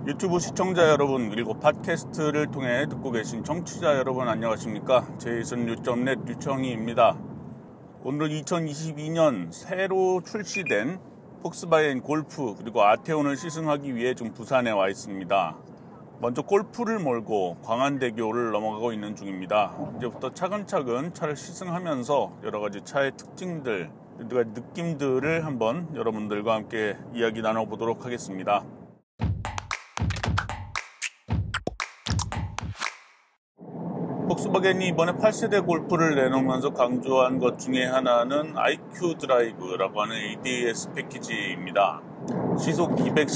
유튜브 시청자 여러분, 그리고 팟캐스트를 통해 듣고 계신 청취자 여러분, 안녕하십니까? 제이슨뉴.net 유청희입니다. 오늘은 2022년 새로 출시된 폭스바겐 골프 그리고 아테온을 시승하기 위해 지금 부산에 와 있습니다. 먼저 골프를 몰고 광안대교를 넘어가고 있는 중입니다. 이제부터 차근차근 차를 시승하면서 여러가지 차의 특징들, 여러가지 느낌들을 한번 여러분들과 함께 이야기 나눠보도록 하겠습니다. 폭스바겐이 이번에 8세대 골프를 내놓으면서 강조한 것 중에 하나는 IQ 드라이브라고 하는 ADAS 패키지입니다. 시속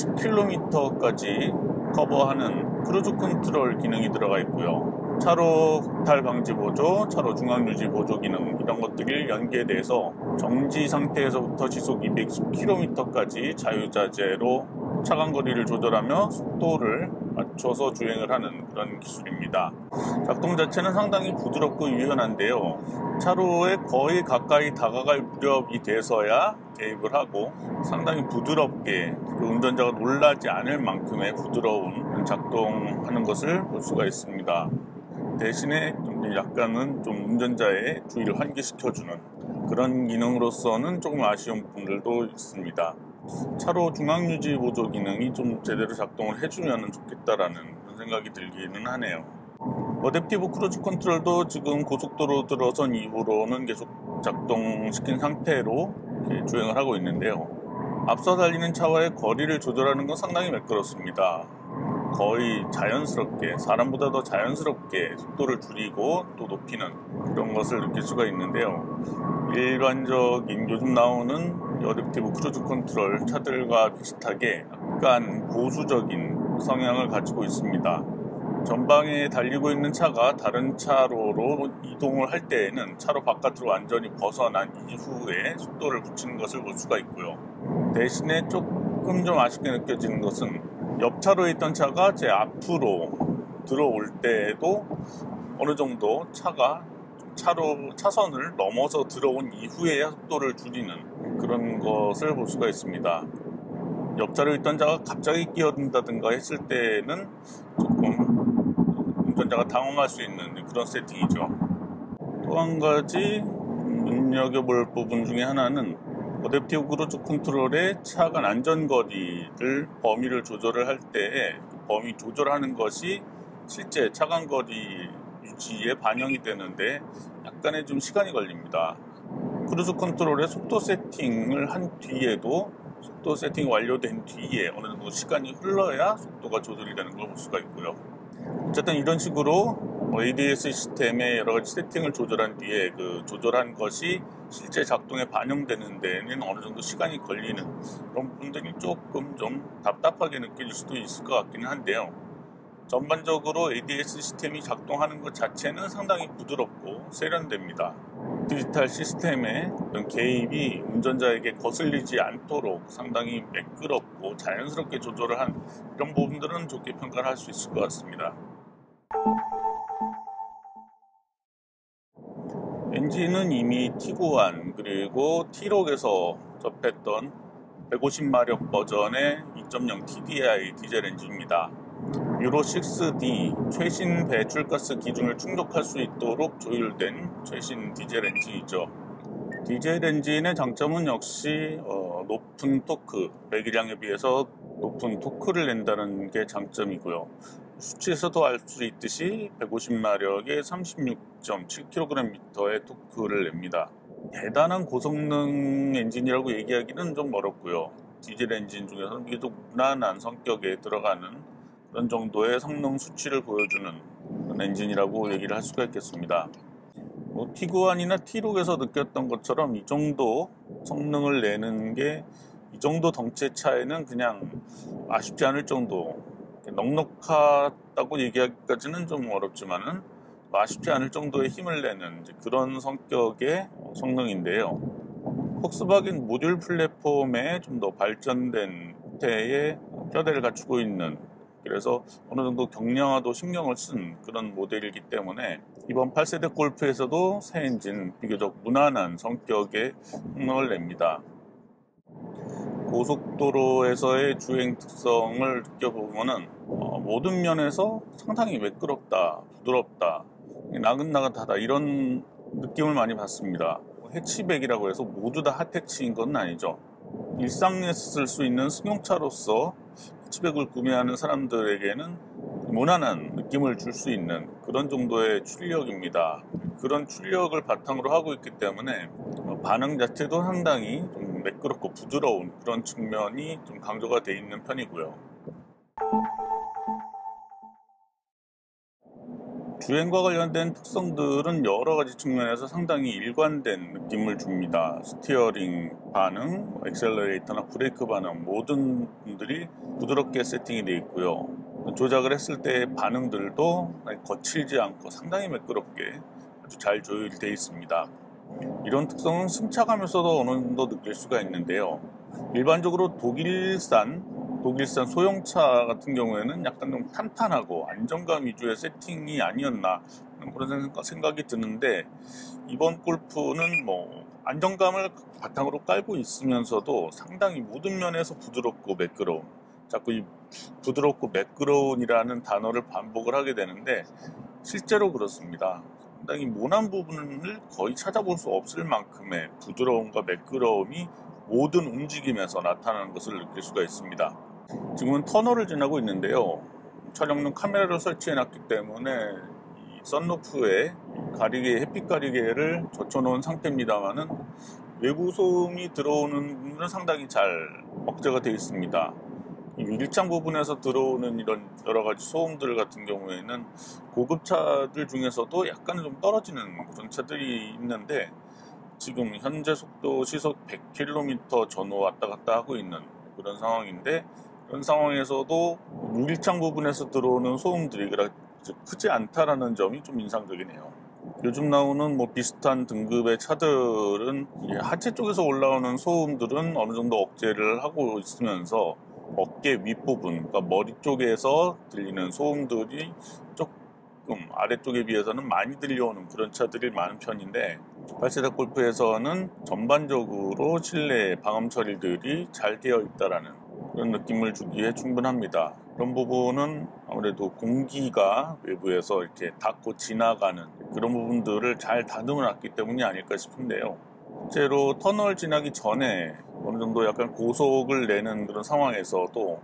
210km까지 커버하는 크루즈 컨트롤 기능이 들어가 있고요. 차로 흑탈 방지 보조, 차로 중앙 유지 보조 기능, 이런 것들이 연계돼서 정지 상태에서부터 시속 210km까지 자유자재로 차간 거리를 조절하며 속도를 맞춰서 주행을 하는 그런 기술입니다. 작동 자체는 상당히 부드럽고 유연한데요. 차로에 거의 가까이 다가갈 무렵이 돼서야 개입을 하고 상당히 부드럽게, 운전자가 놀라지 않을 만큼의 부드러운 작동하는 것을 볼 수가 있습니다. 대신에 좀 약간은 좀 운전자의 주의를 환기시켜주는 그런 기능으로서는 조금 아쉬운 부분들도 있습니다. 차로 중앙 유지 보조 기능이 좀 제대로 작동을 해주면 좋겠다라는 그런 생각이 들기는 하네요. 어댑티브 크루즈 컨트롤도 지금 고속도로 들어선 이후로는 계속 작동시킨 상태로 주행을 하고 있는데요. 앞서 달리는 차와의 거리를 조절하는 건 상당히 매끄럽습니다. 거의 자연스럽게, 사람보다 더 자연스럽게 속도를 줄이고 또 높이는 그런 것을 느낄 수가 있는데요. 일반적인 요즘 나오는 어댑티브 크루즈 컨트롤 차들과 비슷하게 약간 보수적인 성향을 가지고 있습니다. 전방에 달리고 있는 차가 다른 차로로 이동을 할 때에는 차로 바깥으로 완전히 벗어난 이후에 속도를 붙이는 것을 볼 수가 있고요. 대신에 조금 좀 아쉽게 느껴지는 것은 옆 차로에 있던 차가 제 앞으로 들어올 때에도 어느 정도 차가 차선을 넘어서 들어온 이후에야 속도를 줄이는 그런 것을 볼 수가 있습니다. 옆차로에 있던 차가 갑자기 끼어든다든가 했을 때는 조금 운전자가 당황할 수 있는 그런 세팅이죠. 또 한 가지 눈여겨볼 부분 중에 하나는 어댑티브 크루즈 컨트롤의 차간 안전거리를 범위를 조절을 할 때 범위 조절하는 것이 실제 차간거리 유지에 반영이 되는데 약간의 좀 시간이 걸립니다. 크루즈 컨트롤의 속도 세팅을 한 뒤에도 속도 세팅이 완료된 뒤에 어느 정도 시간이 흘러야 속도가 조절이 되는 걸 볼 수가 있고요. 어쨌든 이런 식으로 ADAS 시스템의 여러 가지 세팅을 조절한 뒤에 그 조절한 것이 실제 작동에 반영되는 데는 어느 정도 시간이 걸리는 그런 부분들이 조금 좀 답답하게 느낄 수도 있을 것 같기는 한데요. 전반적으로 ADAS 시스템이 작동하는 것 자체는 상당히 부드럽고 세련됩니다. 디지털 시스템의 개입이 운전자에게 거슬리지 않도록 상당히 매끄럽고 자연스럽게 조절을 한 이런 부분들은 좋게 평가를 할 수 있을 것 같습니다. 엔진은 이미 티구안 그리고 T-Roc에서 접했던 150마력 버전의 2.0 TDI 디젤 엔진입니다. 유로 6D 최신 배출가스 기준을 충족할 수 있도록 조율된 최신 디젤 엔진이죠. 디젤 엔진의 장점은 역시 높은 토크, 배기량에 비해서 높은 토크를 낸다는 게 장점이고요. 수치에서도 알 수 있듯이 150마력에 36.7kgm의 토크를 냅니다. 대단한 고성능 엔진이라고 얘기하기는 좀 어렵고요. 디젤 엔진 중에서는 비교적 무난한 성격에 들어가는 그런 정도의 성능 수치를 보여주는 그런 엔진이라고 얘기를 할 수가 있겠습니다. 티구안이나 T-Roc에서 느꼈던 것처럼 이 정도 성능을 내는 게 이 정도 덩치의 차에는 그냥 아쉽지 않을 정도, 넉넉하다고 얘기하기까지는 좀 어렵지만은 아쉽지 않을 정도의 힘을 내는 그런 성격의 성능인데요. 폭스바겐 모듈 플랫폼에 좀 더 발전된 형태의 뼈대를 갖추고 있는, 그래서 어느 정도 경량화도 신경을 쓴 그런 모델이기 때문에 이번 8세대 골프에서도 새 엔진 비교적 무난한 성격의 성능을 냅니다. 고속도로에서의 주행 특성을 느껴보면은 모든 면에서 상당히 매끄럽다, 부드럽다, 나긋나긋하다 이런 느낌을 많이 받습니다. 해치백이라고 해서 모두 다 핫해치인 건 아니죠. 일상에 쓸 수 있는 승용차로서 해치백을 구매하는 사람들에게는 무난한 느낌을 줄 수 있는 그런 정도의 출력입니다. 그런 출력을 바탕으로 하고 있기 때문에 반응 자체도 상당히 좀 매끄럽고 부드러운 그런 측면이 좀 강조가 되어 있는 편이고요. 주행과 관련된 특성들은 여러 가지 측면에서 상당히 일관된 느낌을 줍니다. 스티어링 반응, 액셀러레이터나 브레이크 반응 모든 분들이 부드럽게 세팅이 되어 있고요. 조작을 했을 때의 반응들도 거칠지 않고 상당히 매끄럽게 아주 잘 조율되어 있습니다. 이런 특성은 승차감에서도 어느 정도 느낄 수가 있는데요. 일반적으로 독일산 소형차 같은 경우에는 약간 좀 탄탄하고 안정감 위주의 세팅이 아니었나 그런 생각이 드는데, 이번 골프는 안정감을 바탕으로 깔고 있으면서도 상당히 모든 면에서 부드럽고 매끄러운, 자꾸 이 부드럽고 매끄러운이라는 단어를 반복을 하게 되는데 실제로 그렇습니다. 상당히 모난 부분을 거의 찾아볼 수 없을 만큼의 부드러움과 매끄러움이 모든 움직임에서 나타나는 것을 느낄 수가 있습니다. 지금은 터널을 지나고 있는데요. 촬영용 카메라를 설치해 놨기 때문에 이 썬루프에 햇빛 가리개를 젖혀놓은 상태입니다만은 외부 소음이 들어오는 부분은 상당히 잘 억제가 되어 있습니다. 유리창 부분에서 들어오는 이런 여러 가지 소음들 같은 경우에는 고급차들 중에서도 약간 좀 떨어지는 그런 차들이 있는데, 지금 현재 속도 시속 100km 전후 왔다 갔다 하고 있는 그런 상황인데, 그런 상황에서도 유리창 부분에서 들어오는 소음들이 크지 않다라는 점이 좀 인상적이네요. 요즘 나오는 비슷한 등급의 차들은 하체 쪽에서 올라오는 소음들은 어느 정도 억제를 하고 있으면서 어깨 윗부분, 그러니까 머리 쪽에서 들리는 소음들이 조금 아래쪽에 비해서는 많이 들려오는 그런 차들이 많은 편인데, 8세대 골프에서는 전반적으로 실내 방음 처리들이 잘 되어 있다라는 그런 느낌을 주기에 충분합니다. 그런 부분은 아무래도 공기가 외부에서 이렇게 닿고 지나가는 그런 부분들을 잘 다듬어 놨기 때문이 아닐까 싶은데요. 실제로 터널 지나기 전에 어느 정도 약간 고속을 내는 그런 상황에서도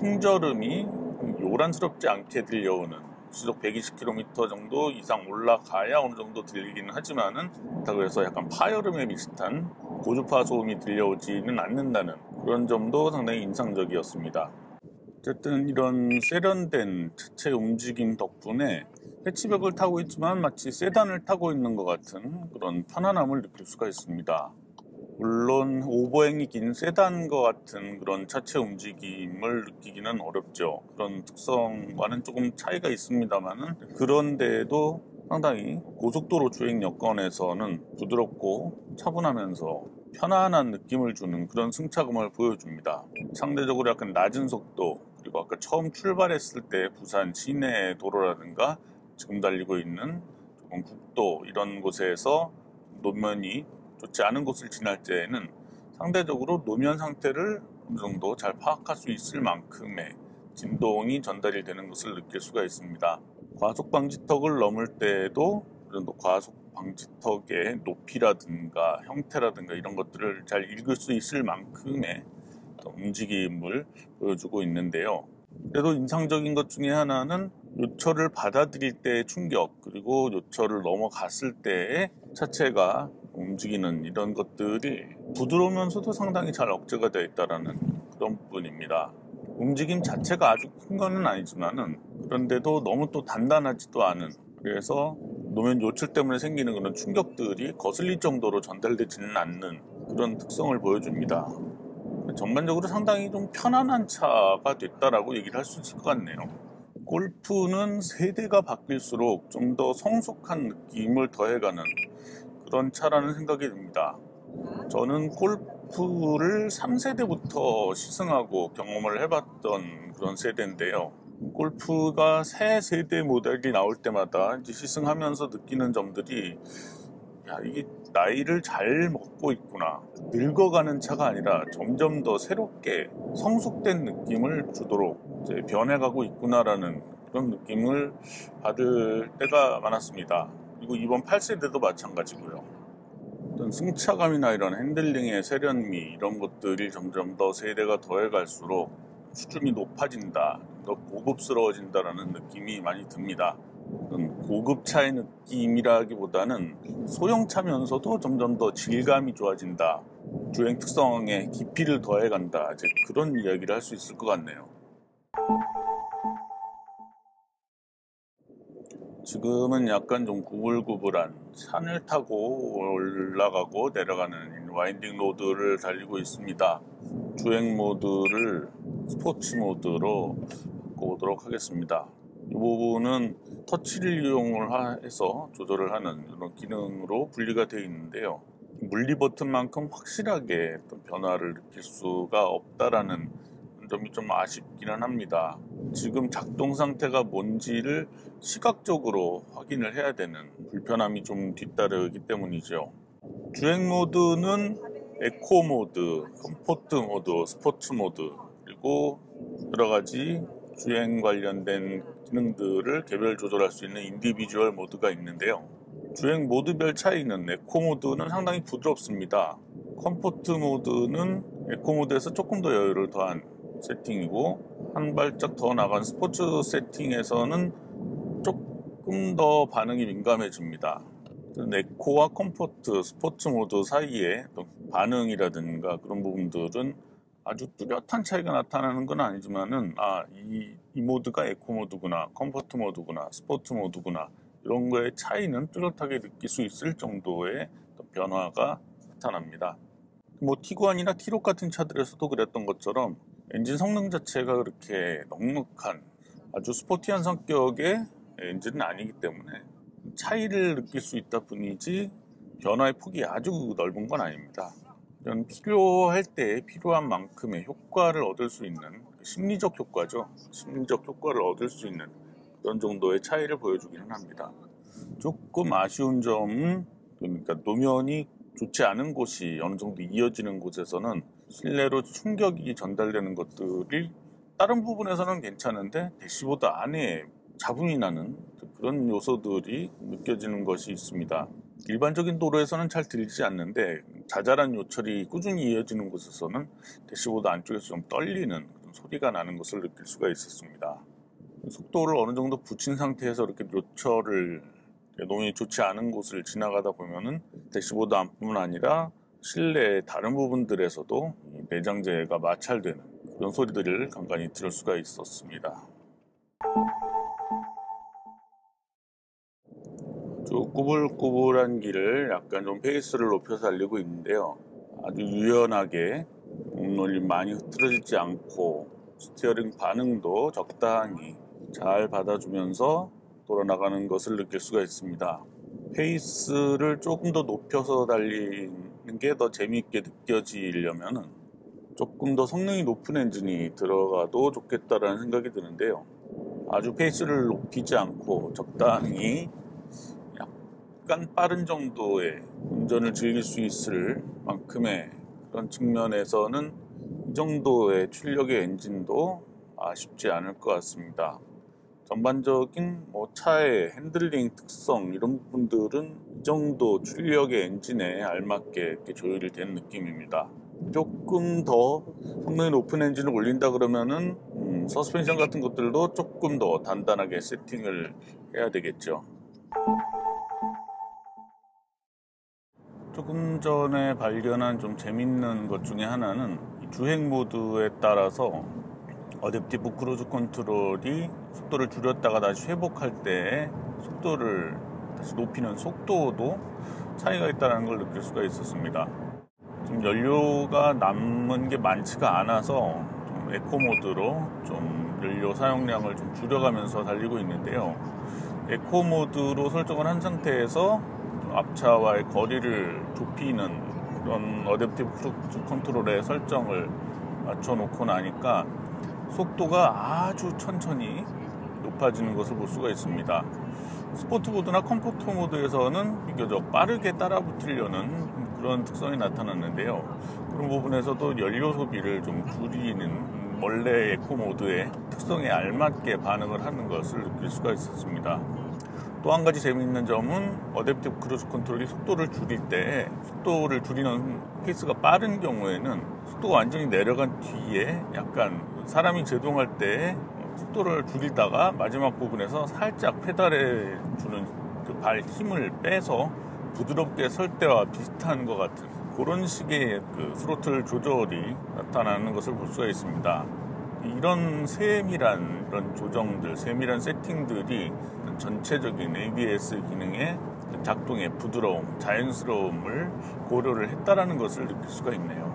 풍절음이 요란스럽지 않게 들려오는, 시속 120km 정도 이상 올라가야 어느 정도 들리기는 하지만은 그렇다고 해서 약간 파열음에 비슷한 고주파 소음이 들려오지는 않는다는 그런 점도 상당히 인상적이었습니다. 어쨌든 이런 세련된 차체 움직임 덕분에 해치백을 타고 있지만 마치 세단을 타고 있는 것 같은 그런 편안함을 느낄 수가 있습니다. 물론 오버행이 긴 세단과 같은 그런 차체 움직임을 느끼기는 어렵죠. 그런 특성과는 조금 차이가 있습니다만은, 그런데도 상당히 고속도로 주행 여건에서는 부드럽고 차분하면서 편안한 느낌을 주는 그런 승차감을 보여줍니다. 상대적으로 약간 낮은 속도, 그리고 아까 처음 출발했을 때 부산 시내 도로라든가 지금 달리고 있는 조금 국도 이런 곳에서 노면이 좋지 않은 곳을 지날 때에는 상대적으로 노면 상태를 어느 정도 잘 파악할 수 있을 만큼의 진동이 전달이 되는 것을 느낄 수가 있습니다. 과속 방지턱을 넘을 때에도 어느 정도 과속 방지턱의 높이라든가 형태라든가 이런 것들을 잘 읽을 수 있을 만큼의 움직임을 보여주고 있는데요. 그래도 인상적인 것 중에 하나는 요철을 받아들일 때의 충격, 그리고 요철을 넘어갔을 때의 차체가 움직이는 이런 것들이 부드러우면서도 상당히 잘 억제가 되어 있다는 그런 부분입니다. 움직임 자체가 아주 큰 건 아니지만은, 그런데도 너무 또 단단하지도 않은, 그래서 노면 요철 때문에 생기는 그런 충격들이 거슬릴 정도로 전달되지는 않는 그런 특성을 보여줍니다. 전반적으로 상당히 좀 편안한 차가 됐다라고 얘기를 할 수 있을 것 같네요. 골프는 세대가 바뀔수록 좀 더 성숙한 느낌을 더해가는 그런 차라는 생각이 듭니다. 저는 골프를 3세대부터 시승하고 경험을 해봤던 그런 세대인데요. 골프가 새 세대 모델이 나올 때마다 이제 시승하면서 느끼는 점들이, 이게 나이를 잘 먹고 있구나, 늙어가는 차가 아니라 점점 더 새롭게 성숙된 느낌을 주도록 이제 변해가고 있구나라는 그런 느낌을 받을 때가 많았습니다. 그리고 이번 8세대도 마찬가지고요. 어떤 승차감이나 이런 핸들링의 세련미, 이런 것들이 점점 더 세대가 더해갈수록 수준이 높아진다, 더 고급스러워진다라는 느낌이 많이 듭니다. 고급차의 느낌이라기보다는 소형차면서도 점점 더 질감이 좋아진다, 주행 특성에 깊이를 더해간다, 이제 그런 이야기를 할 수 있을 것 같네요. 지금은 약간 좀 구불구불한 산을 타고 올라가고 내려가는 와인딩 로드를 달리고 있습니다. 주행 모드를 스포츠 모드로 바꿔보도록 하겠습니다. 이 부분은 터치를 이용해서 조절을 하는 이런 기능으로 분리가 되어 있는데요. 물리 버튼만큼 확실하게 어떤 변화를 느낄 수가 없다라는 점이 좀 아쉽기는 합니다. 지금 작동 상태가 뭔지를 시각적으로 확인을 해야 되는 불편함이 좀 뒤따르기 때문이죠. 주행 모드는 에코 모드, 컴포트 모드, 스포츠 모드, 그리고 여러 가지 주행 관련된 기능들을 개별 조절할 수 있는 인디비주얼 모드가 있는데요. 주행 모드별 차이는 에코 모드는 상당히 부드럽습니다. 컴포트 모드는 에코 모드에서 조금 더 여유를 더한 세팅이고, 한 발짝 더 나간 스포츠 세팅에서는 조금 더 반응이 민감해집니다. 에코와 컴포트, 스포츠 모드 사이에 반응이라든가 그런 부분들은 아주 뚜렷한 차이가 나타나는 건 아니지만은, 이 모드가 에코 모드구나, 컴포트 모드구나, 스포츠 모드구나, 이런 거의 차이는 뚜렷하게 느낄 수 있을 정도의 변화가 나타납니다. 티구안이나 T-Roc 같은 차들에서도 그랬던 것처럼 엔진 성능 자체가 그렇게 넉넉한 아주 스포티한 성격의 엔진은 아니기 때문에 차이를 느낄 수 있다 뿐이지 변화의 폭이 아주 넓은 건 아닙니다. 필요할 때 필요한 만큼의 효과를 얻을 수 있는 심리적 효과죠. 심리적 효과를 얻을 수 있는 그런 정도의 차이를 보여주기는 합니다. 조금 아쉬운 점은, 그러니까 노면이 좋지 않은 곳이 어느 정도 이어지는 곳에서는 실내로 충격이 전달되는 것들이 다른 부분에서는 괜찮은데 대시보드 안에 잡음이 나는 그런 요소들이 느껴지는 것이 있습니다. 일반적인 도로에서는 잘 들리지 않는데 자잘한 요철이 꾸준히 이어지는 곳에서는 대시보드 안쪽에서 좀 떨리는 그런 소리가 나는 것을 느낄 수가 있었습니다. 속도를 어느 정도 붙인 상태에서 이렇게 요철을, 노면이 좋지 않은 곳을 지나가다 보면은 대시보드 안뿐만 아니라 실내 다른 부분들에서도 내장재가 마찰되는 그런 소리들을 간간히 들을 수가 있었습니다. 아주 꾸불꾸불한 길을 약간 좀 페이스를 높여서 달리고 있는데요. 아주 유연하게 몸놀림 많이 흐트러지지 않고 스티어링 반응도 적당히 잘 받아주면서 돌아나가는 것을 느낄 수가 있습니다. 페이스를 조금 더 높여서 달리는 게 더 재미있게 느껴지려면은 조금 더 성능이 높은 엔진이 들어가도 좋겠다라는 생각이 드는데요. 아주 페이스를 높이지 않고 적당히 약간 빠른 정도의 운전을 즐길 수 있을 만큼의 그런 측면에서는 이 정도의 출력의 엔진도 아쉽지 않을 것 같습니다. 전반적인 차의 핸들링 특성 이런 부분들은 이 정도 출력의 엔진에 알맞게 이렇게 조율이 된 느낌입니다. 조금 더 성능이 높은 엔진을 올린다 그러면은 서스펜션 같은 것들도 조금 더 단단하게 세팅을 해야 되겠죠. 조금 전에 발견한 좀 재밌는 것 중에 하나는 주행 모드에 따라서 어댑티브 크루즈 컨트롤이 속도를 줄였다가 다시 회복할 때 속도를 다시 높이는 속도도 차이가 있다는 걸 느낄 수가 있었습니다. 지금 연료가 남은 게 많지가 않아서 좀 에코 모드로 좀 연료 사용량을 좀 줄여가면서 달리고 있는데요. 에코 모드로 설정을 한 상태에서 앞차와의 거리를 좁히는 그런 어댑티브 크루즈 컨트롤의 설정을 맞춰놓고 나니까 속도가 아주 천천히 높아지는 것을 볼 수가 있습니다. 스포트 모드나 컴포트 모드에서는 비교적 빠르게 따라붙으려는 그런 특성이 나타났는데요. 그런 부분에서도 연료 소비를 좀 줄이는 원래 에코 모드의 특성에 알맞게 반응을 하는 것을 느낄 수가 있었습니다. 또 한 가지 재미있는 점은 어댑티브 크루즈 컨트롤이 속도를 줄일 때, 속도를 줄이는 페이스가 빠른 경우에는 속도가 완전히 내려간 뒤에 약간 사람이 제동할 때 속도를 줄이다가 마지막 부분에서 살짝 페달에 주는 그 발 힘을 빼서 부드럽게 설 때와 비슷한 것 같은 그런 식의 그 스로틀 조절이 나타나는 것을 볼 수가 있습니다. 이런 세밀한 이런 조정들, 세밀한 세팅들이 전체적인 ABS 기능의 작동의 부드러움, 자연스러움을 고려를 했다라는 것을 느낄 수가 있네요.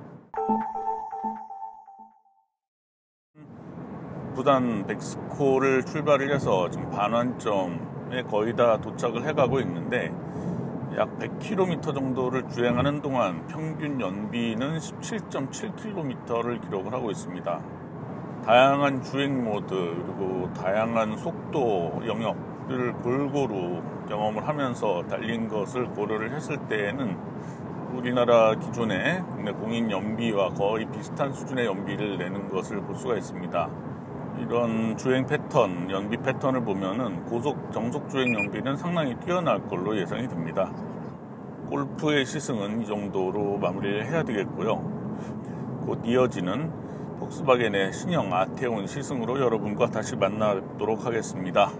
부산 백스코를 출발을 해서 지금 반환점에 거의 다 도착을 해가고 있는데, 약 100km 정도를 주행하는 동안 평균 연비는 17.7km를 기록을 하고 있습니다. 다양한 주행 모드 그리고 다양한 속도 영역들을 골고루 경험을 하면서 달린 것을 고려를 했을 때에는 우리나라 기존의 국내 공인 연비와 거의 비슷한 수준의 연비를 내는 것을 볼 수가 있습니다. 이런 주행 패턴, 연비 패턴을 보면은 고속 정속 주행 연비는 상당히 뛰어날 걸로 예상이 됩니다. 골프의 시승은 이 정도로 마무리를 해야 되겠고요. 곧 이어지는 폭스바겐의 신형 아테온 시승으로 여러분과 다시 만나도록 하겠습니다.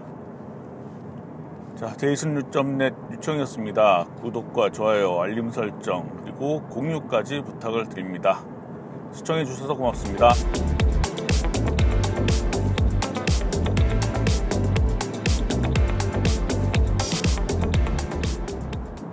자, 제이슨뉴.net 유청이었습니다. 구독과 좋아요, 알림 설정, 그리고 공유까지 부탁을 드립니다. 시청해 주셔서 고맙습니다.